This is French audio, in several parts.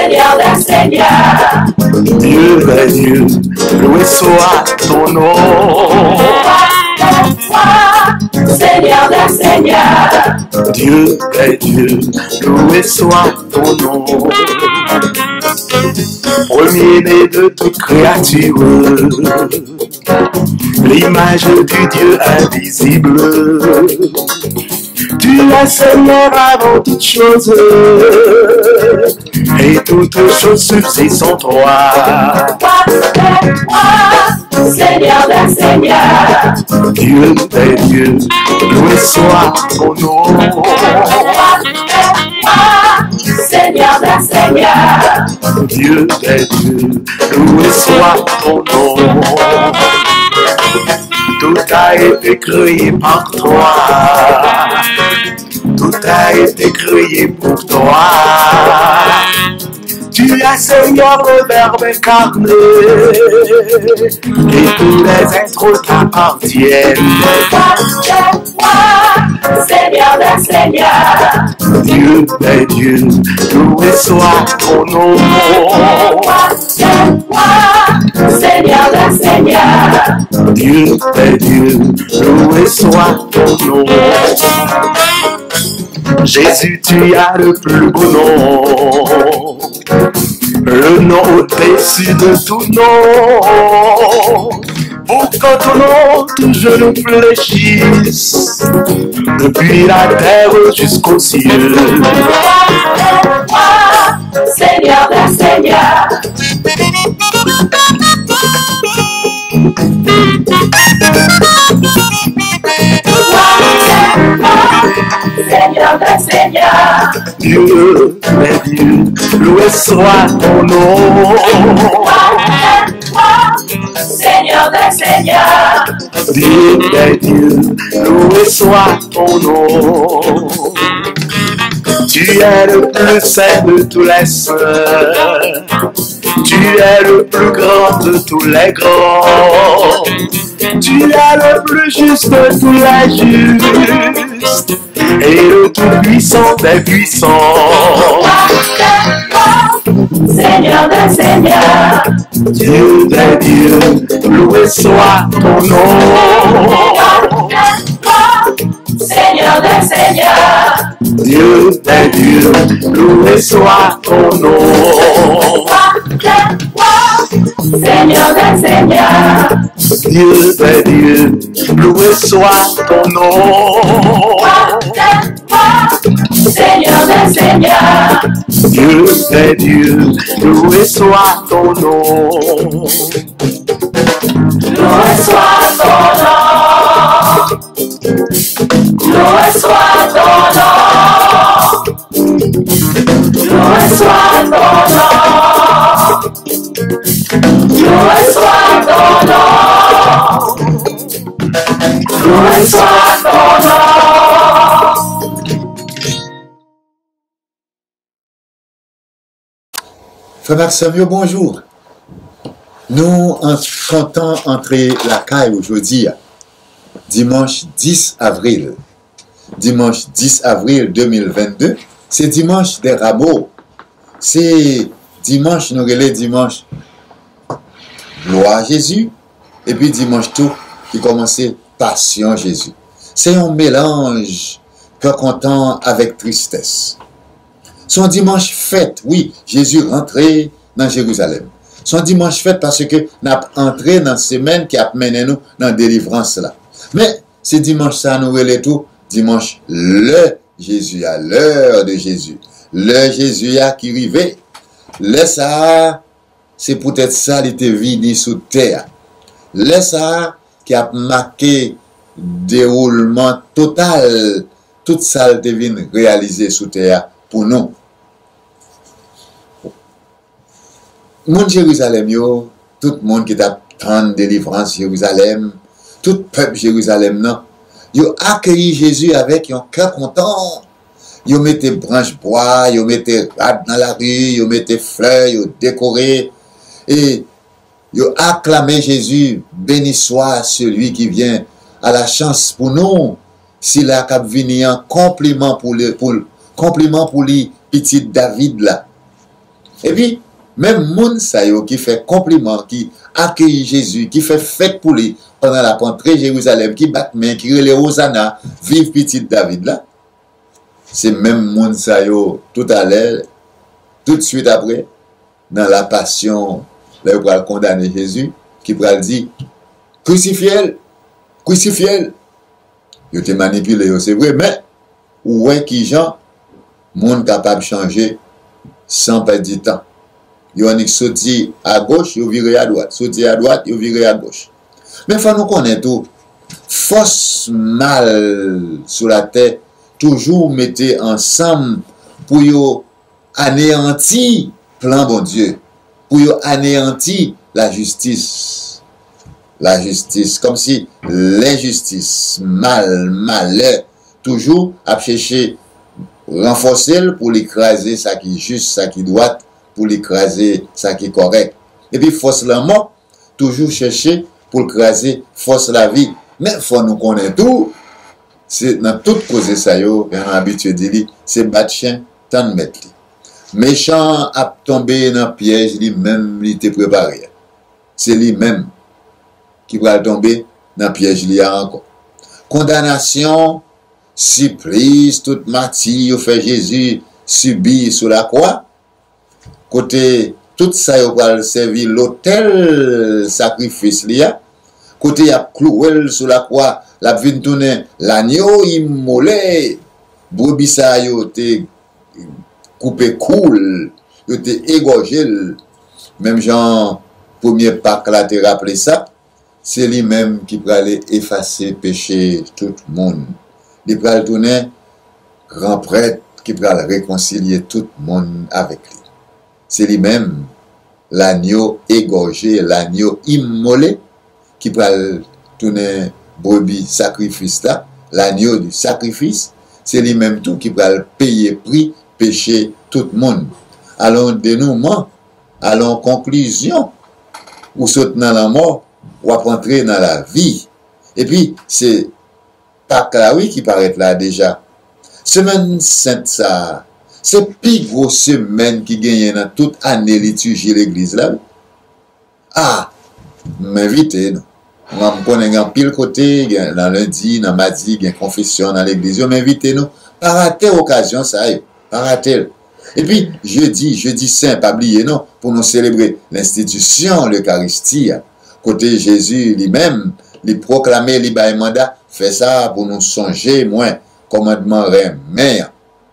Seigneur des Seigneurs. Dieu des dieux, loué soit ton nom. Seigneur des Seigneurs. Dieu des dieux, loué soit ton nom. Premier-né de toute créature, l'image du Dieu invisible. Tu es Seigneur avant toutes choses, et toutes choses subsistent sans toi. Seigneur des Seigneurs. Dieu des dieux, loué soit ton nom. Seigneur des Seigneurs. Dieu des dieux, loué soit ton nom. Tout a été créé par toi. Tout a été créé pour toi. Tu es Seigneur, le Verbe incarné, et tous les êtres t'appartiennent. Seigneur des Seigneurs. Dieu des dieux, loué soit ton nom. Seigneur des Seigneurs. Dieu des dieux, loué soit ton nom. Jésus, tu as le plus beau nom, le nom au-dessus de tout nom. Pour que ton nom toujours nous fléchisse, depuis la terre jusqu'au ciel. Seigneur des Seigneurs. Seigneur des Seigneurs. Dieu des dieux, loué soit ton nom. Seigneur des Seigneurs. Dieu des dieux, loué soit ton nom. Tu es le plus saint de tous les saints. Tu es le plus grand de tous les grands. Tu es le plus juste de tous les justes, et le tout puissant des puissants. Seigneur des Seigneurs. Dieu des dieux, loué soit ton nom. Seigneur des Seigneurs. Dieu des dieux, loué soit ton nom. Seigneur des Seigneurs. Dieu des dieux, loué soit ton nom. Seigneur des Seigneurs. Dieu des dieux, loué soit ton nom. Loué soit ton nom. Loué soit ton nom. Loué soit ton nom. Loué soit ton nom. Loué soit ton nom. Frère Maxime, bonjour. Nous comptons entrer la caille aujourd'hui, dimanche 10 avril. Dimanche 10 avril 2022, c'est dimanche des rameaux. C'est dimanche, nous relais dimanche gloire à Jésus, et puis dimanche tout qui commençait passion Jésus. C'est un mélange que content avec tristesse. Son dimanche fête, oui, Jésus rentré dans Jérusalem. Son dimanche fête parce que nous avons entré dans la semaine qui a mené nous dans la délivrance là. Mais c'est dimanche ça, nous relais tout, dimanche le Jésus à l'heure de Jésus. Le Jésus à qui arrivait. Le ça, c'est peut-être ça qui était venu sous terre. Le ça qui a marqué déroulement total, tout ça qui venu réaliser sous terre pour nous. Monde Jérusalem, yo, tout le monde qui attend délivrance Jérusalem, tout peuple Jérusalem, non, yo accueilli Jésus avec un cœur content. Yo mettez branches bois, yo mettez rad dans la rue, yo mettez fleurs, yo décoré, et yo acclamé Jésus, béni soit celui qui vient à la chance pour nous, s'il a cap venir un compliment pour lui, petit David là. Et puis, même moun sa yo qui fait compliment, qui accueille Jésus, qui fait fête pour lui pendant la rentrée Jérusalem, qui bat main, qui relève Hosanna, vive petit David là. C'est même moun sa yo tout à l'heure, tout de suite après, dans la passion, là où va condamner Jésus, qui va dire crucifiez-le, crucifiez-le. Yo te manipulé, c'est vrai, mais ouais qui gens, monde capable de changer sans perdre du temps. Yo on sorti à gauche, yo viré à droite, sorti à droite, yo viré à gauche. Mais faut nous connaître tout. Force mal sur la terre toujours mettez ensemble pour yo anéantir plan bon Dieu, pour yo anéantir la justice. La justice, comme si l'injustice, malheur, toujours à chercher renforcer pour l'écraser ça qui est juste, ça qui est droit, pour l'écraser ça qui est correct. Et puis force la mort, toujours chercher pour l'écraser force la vie. Mais il faut nous connaître tout. C'est dans toute cause ça yo, on a habitué de dire, c'est battre chien, tant de mettre. Méchant a tombé dans le piège, lui-même, il était préparé. C'est lui-même qui va tomber dans le piège li a encore. Condamnation, supplice, toute matière, fait Jésus subir sur la croix. Côté, tout ça, il va servir l'autel sacrifice li a. Côté, il a cloué sur la croix, la vin tourner l'agneau immolé. Brebis ça, il a coupé cool, il a égorgé. Même Jean, premier Pâques, là, te rappelé ça. C'est lui-même qui peut aller effacer le péché tout le monde. Il peut aller tourner grand prêtre qui peut aller réconcilier tout le monde avec lui. C'est lui-même l'agneau égorgé, l'agneau immolé qui peut aller tourner brebis sacrifice là, l'agneau du sacrifice. C'est lui-même tout qui peut aller payer prix péché tout le monde. Allons dénouement, allons conclusion, ou soutenant la mort, ou à rentrer dans la vie. Et puis, c'est Pâques là, oui, qui paraît là déjà. Semaine sainte, ça, c'est plus grosse semaine qui gagne dans toute année liturgie l'église là. Ah, m'invitez, non. On connaît un pile côté, dans lundi, dans mardi, il y a confession dans l'église. M'invitez, non. Pas rater occasion, ça, pas rater. Et puis, jeudi saint, pas oublier, non, pour nous célébrer l'institution, l'Eucharistie. Côté Jésus lui-même, il proclamait, il bail mandat, fait ça pour nous songer moins, commandement remet,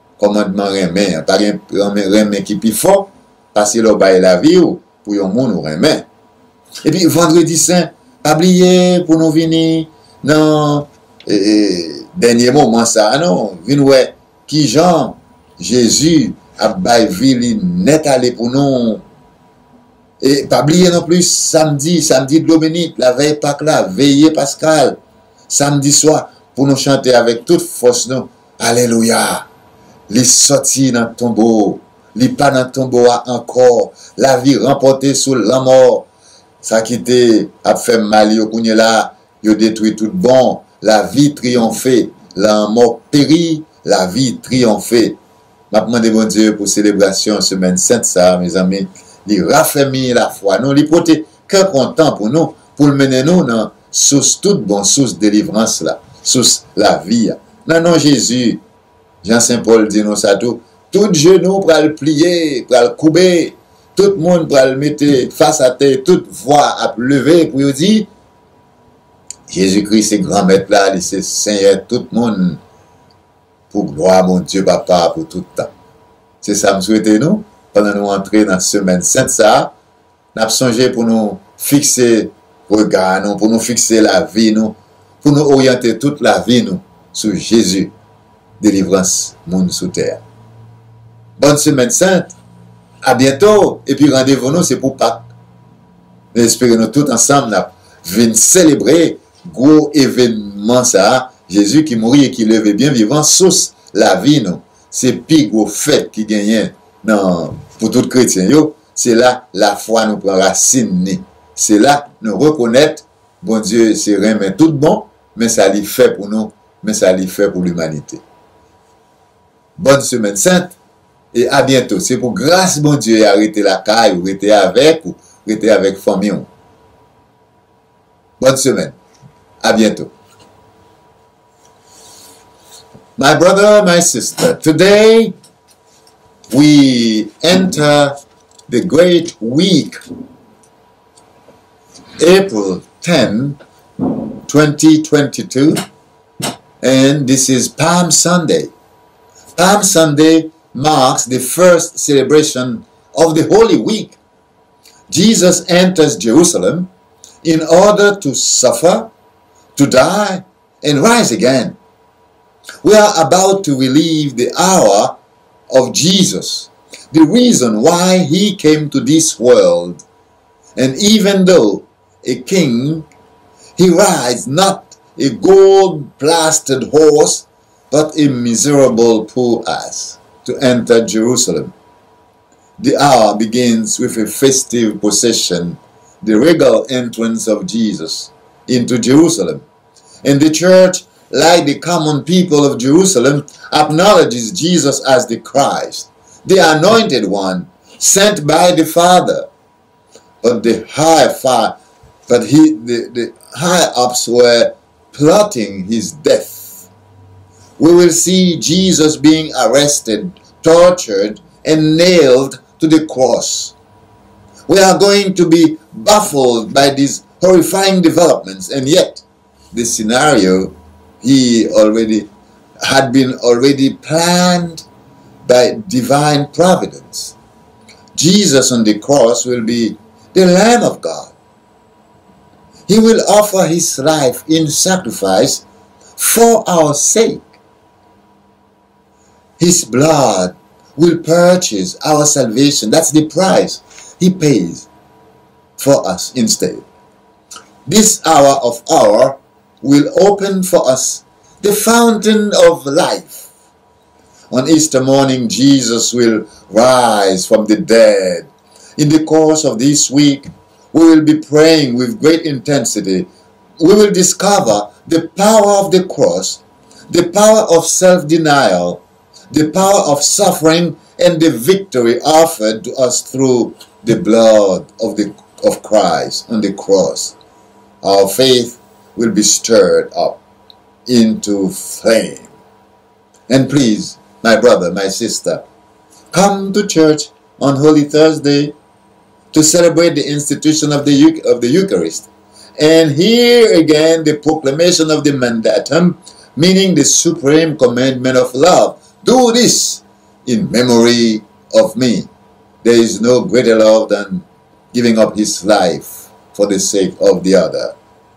pas un remet qui plus fort, parce que le bail la vie pour yon moun nous remet. Et puis vendredi saint, pas oublier pour nous venir dans dernier moment ça non, venir ouais qui Jean Jésus a bail vie net aller pour nous. Et pas oublier non plus samedi de Dominique, la veille Pâques là, veillée Pascal, samedi soir, pour nous chanter avec toute force, nous, Alléluia, les sortis dans le tombeau, les pas dans le tombeau encore, la vie remportée sur la mort, ça qui était, a fait mal, yo kounye là, yo détruit tout bon, la vie triomphée, la mort périt, la vie triomphée. M'a demandé bon Dieu pour célébration semaine sainte ça, mes amis. Il raffermit la foi, nous, il porte cœur content pour nous, pour le mener nous dans source toute bonne source de délivrance là, source la vie. Non, Jésus, Jean Saint-Paul dit nous ça tout genou pour le plier, pour le couper, tout le monde pour le mettre face à terre, toute voix à lever pour lui dire, Jésus-Christ c'est grand maître là, c'est Seigneur tout le monde, pour gloire mon Dieu Papa pour tout le temps. C'est ça me souhaiter nous. Pendant nous entrer dans la semaine sainte, ça, nous avons songé pour nous fixer le regard, pour nous fixer la vie, pour nous orienter toute la vie sur Jésus, délivrance, monde sous terre. Bonne semaine sainte, à bientôt, et puis rendez-vous nous, c'est pour Pâques. Nous espérons nous tous ensemble, nous venons célébrer gros événement, ça, Jésus qui mourit et qui levait bien vivant, sous la vie, c'est plus gros fête qui gagne. Non, pour tout chrétien, c'est là la foi nous prend racine. C'est là nous reconnaître, bon Dieu, c'est rien, mais tout bon, mais ça lui fait pour nous, mais ça lui fait pour l'humanité. Bonne semaine sainte, Et à bientôt. C'est pour grâce, mon Dieu, arrêter la caille, ou rester avec famille. Bonne semaine. À bientôt. My brother, my sister, today we enter the great week, April 10, 2022, and this is Palm Sunday. Palm Sunday marks the first celebration of the Holy Week. Jesus enters Jerusalem in order to suffer, to die, and rise again. We are about to relive the hour of Jesus, the reason why he came to this world. And even though a king, he rides not a gold-plastered horse, but a miserable poor ass to enter Jerusalem. The hour begins with a festive procession, the regal entrance of Jesus into Jerusalem. And the church, like the common people of Jerusalem, acknowledges Jesus as the Christ, the anointed one, sent by the Father. But the high-ups were plotting his death. We will see Jesus being arrested, tortured, and nailed to the cross. We are going to be baffled by these horrifying developments, and yet the scenario had been planned by divine providence. Jesus on the cross will be the Lamb of God. He will offer his life in sacrifice for our sake. His blood will purchase our salvation. That's the price he pays for us instead. This hour of hour will open for us the fountain of life. On Easter morning, Jesus will rise from the dead. In the course of this week, we will be praying with great intensity. We will discover the power of the cross, the power of self-denial, the power of suffering, and the victory offered to us through the blood of Christ on the cross. Our faith will be stirred up into flame. And please, my brother, my sister, come to church on Holy Thursday to celebrate the institution of the Eucharist. And hear again the proclamation of the mandatum, meaning the supreme commandment of love. Do this in memory of me. There is no greater love than giving up his life for the sake of the other.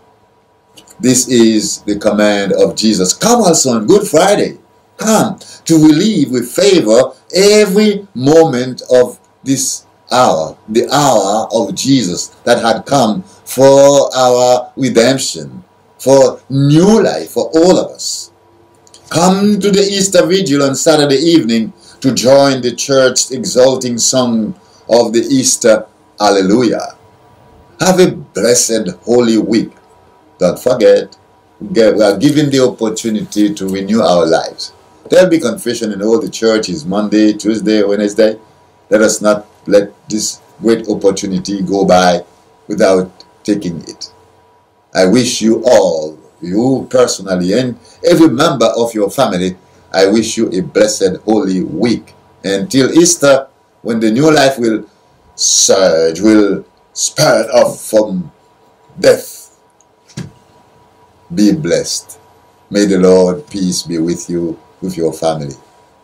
This is the command of Jesus. Come also on Good Friday. Come to relieve with favor every moment of this hour, the hour of Jesus that had come for our redemption, for new life for all of us. Come to the Easter Vigil on Saturday evening to join the church's exalting song of the Easter Alleluia. Have a blessed Holy Week. Don't forget, we are given the opportunity to renew our lives. There will be confession in all the churches Monday, Tuesday, Wednesday. Let us not let this great opportunity go by without taking it. I wish you all, you personally, and every member of your family, I wish you a blessed Holy Week. Until Easter, when the new life will surge, will spirit off from death. Be blessed. May the Lord peace be with you, with your family.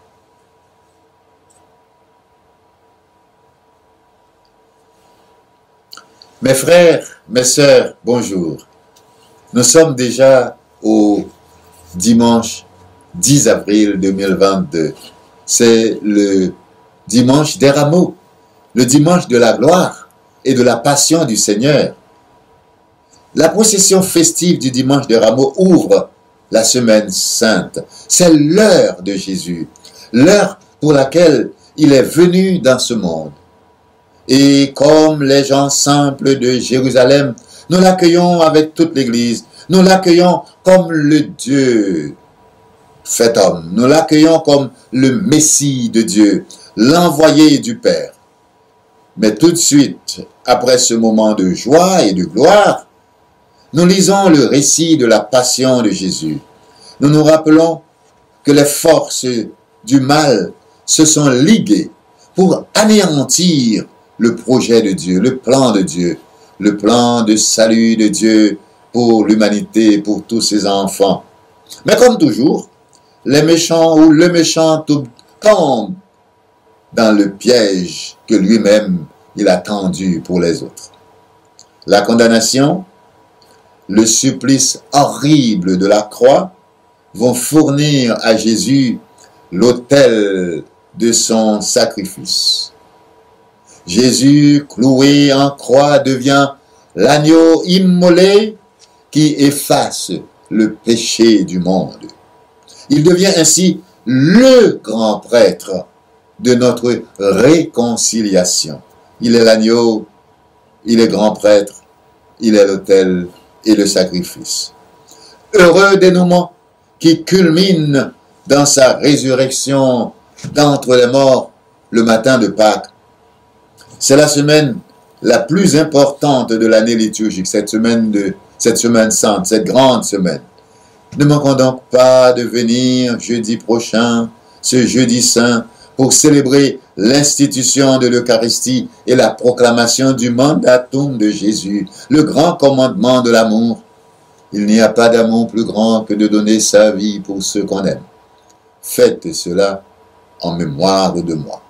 Mes frères, mes sœurs, bonjour. Nous sommes déjà au dimanche 10 avril 2022. C'est le dimanche des rameaux, le dimanche de la gloire et de la passion du Seigneur. La procession festive du dimanche des rameaux ouvre la semaine sainte. C'est l'heure de Jésus, l'heure pour laquelle il est venu dans ce monde. Et comme les gens simples de Jérusalem, nous l'accueillons avec toute l'Église. Nous l'accueillons comme le Dieu fait homme. Nous l'accueillons comme le Messie de Dieu. l'envoyé du Père. Mais tout de suite, après ce moment de joie et de gloire, nous lisons le récit de la passion de Jésus. Nous nous rappelons que les forces du mal se sont liguées pour anéantir le projet de Dieu, le plan de salut de Dieu pour l'humanité, pour tous ses enfants. Mais comme toujours, les méchants ou le méchant tombe dans le piège que lui-même il a tendu pour les autres. La condamnation, le supplice horrible de la croix vont fournir à Jésus l'autel de son sacrifice. Jésus, cloué en croix, devient l'agneau immolé qui efface le péché du monde. Il devient ainsi le grand prêtre de notre réconciliation. Il est l'agneau, il est grand prêtre, il est l'autel et le sacrifice. Heureux dénouement qui culmine dans sa résurrection d'entre les morts le matin de Pâques. C'est la semaine la plus importante de l'année liturgique, cette semaine sainte, cette grande semaine. Ne manquons donc pas de venir jeudi prochain, ce jeudi saint, pour célébrer l'institution de l'Eucharistie et la proclamation du mandatum de Jésus, le grand commandement de l'amour. Il n'y a pas d'amour plus grand que de donner sa vie pour ceux qu'on aime. Faites cela en mémoire de moi.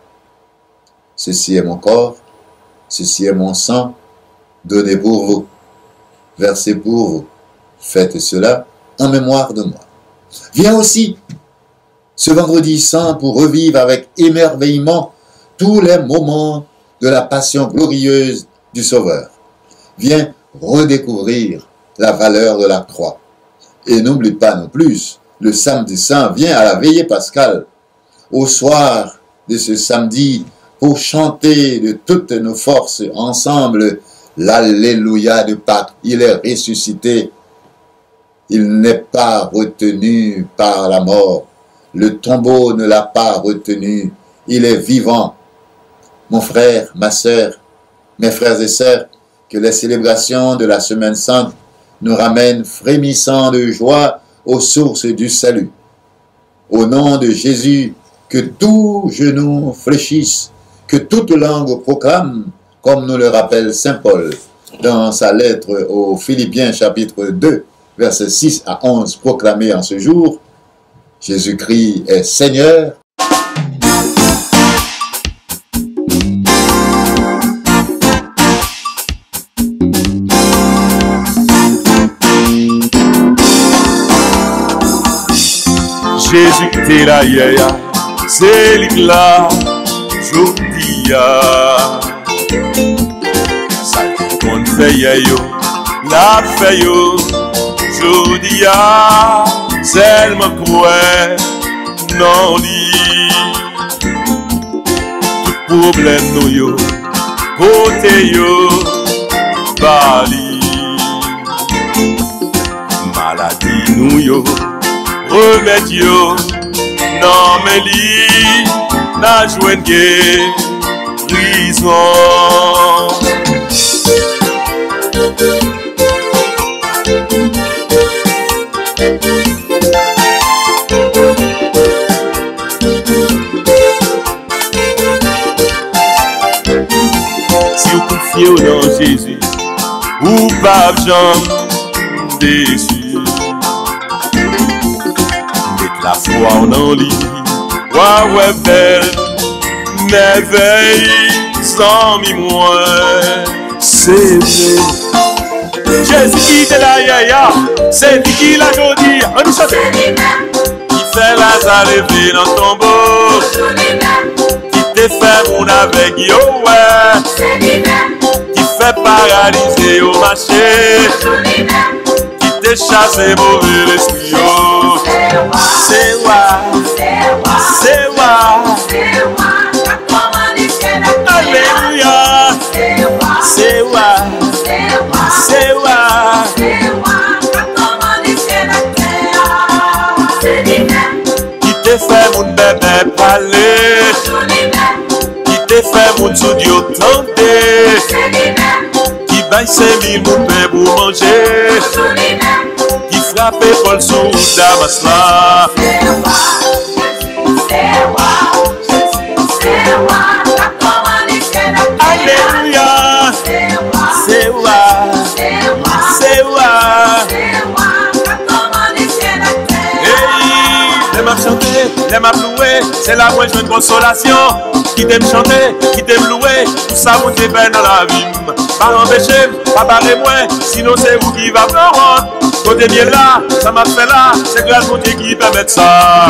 Ceci est mon corps, ceci est mon sang, donné pour vous, versé pour vous. Faites cela en mémoire de moi. Viens aussi ce vendredi saint pour revivre avec émerveillement tous les moments de la passion glorieuse du Sauveur. Viens redécouvrir la valeur de la croix. Et n'oublie pas non plus, le samedi saint vient à la veillée pascale, au soir de ce samedi, pour chanter de toutes nos forces ensemble l'Alléluia de Pâques. Il est ressuscité. Il n'est pas retenu par la mort. Le tombeau ne l'a pas retenu. Il est vivant. Mon frère, ma sœur, mes frères et sœurs, que les célébrations de la Semaine Sainte nous ramènent frémissants de joie aux sources du salut. Au nom de Jésus, que tout genou fléchisse, que toute langue proclame, comme nous le rappelle saint Paul dans sa lettre aux Philippiens chapitre 2, versets 6 à 11, proclamé en ce jour, Jésus-Christ est Seigneur. Jésus t'es là, c'est l'éclat, j'oublia. Ça qu'on fait yo, la fait yo, j'oublia. Seulement quoi, non dit. Tout problème nous yo, côté yo, bali. Maladie nous yo. Remède yo, non mais li, n'a joué une guérison. Si vous confiez dans Jésus, ou pas jamais déçu. La foi en lit, ouais belle, merveille, sans mi-moi, c'est vrai. Jésus qui te la yaya, c'est lui qui l'a jodi, on y chante. Qui fait Lazare lever dans ton beau, qui te fait mon avec yo, ouais. Qui fait paralyser au marché, qui te chasse mauvais l'esprit, oh. C'est wa, Alléluia. C'est wa, qui te fait mon bébé parler. fait mon studio tenter. Qui baille 5000 moun pain pour manger. Qui frappe Paul sous Damas là. Alléluia. C'est wa. C'est wa. Les m'a chanté, les m'a loué, c'est là où je veux une consolation. Qui t'aime chanter, qui t'aime louer, tout ça vous t'est bien dans la vie. Pas empêcher, pas barrer moins, sinon c'est vous qui va prendre. Côté bien là, ça m'a fait là, c'est grâce au Dieu qui permet ça.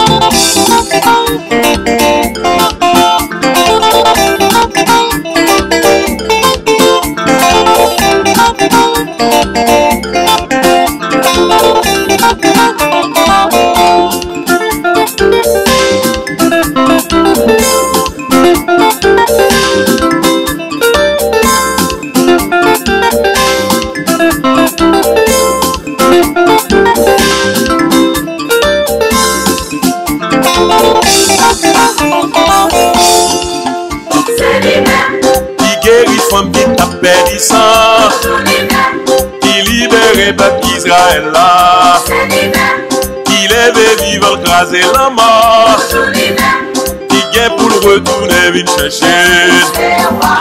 Qui guérit femme qui t'a perdu sang, qui libère peuple Israël là, qui lève vivant craser la mort, qui gagne pour le retourner vite chercher.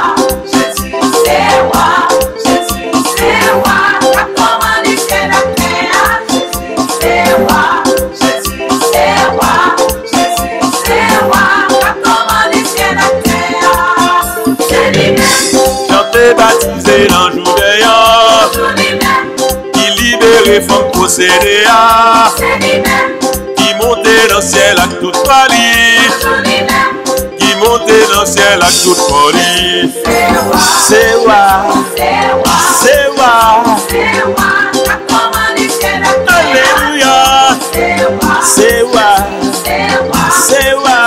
Baptisé dans le jour qui libère femme possédée, qui montait dans le ciel avec toute folie, qui montait dans le ciel avec toute folie. C'est wa, c'est wa, alléluia, c'est wa, c'est wa.